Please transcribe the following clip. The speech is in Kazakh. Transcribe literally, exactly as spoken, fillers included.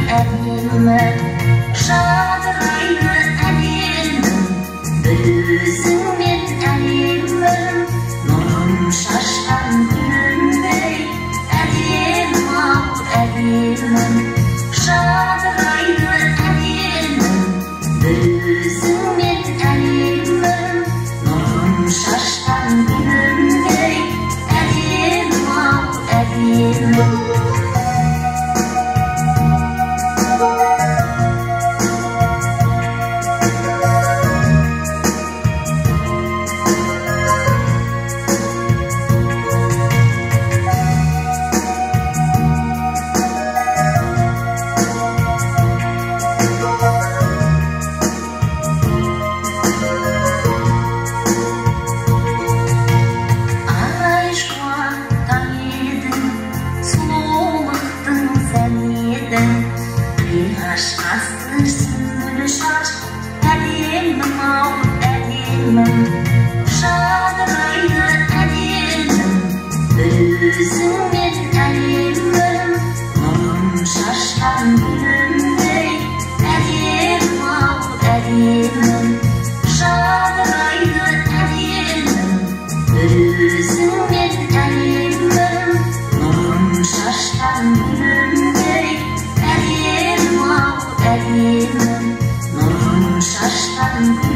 әдемі, жадырайды әдемім, өзіңмен әлемім, нұрын шашқан гүлімдей, әдемім-ау әдемім, жадырайды әдемім, өзіңмен әлемім, нұрын шашқан гүлімдей, әдемім-ау әдемім. Қиғашқасы сүмбіл шаш, әдемім-ау әдемім, жадырайды әдемім, өзіңмен әлемім, нұрын шашқан гүлімдей, әдемім-ау әдемім, жадырайды әдемім, өзіңмен әлемім, нұрын шашқан гүлімдей, әдемім-ау әдемім, нұрын шашқан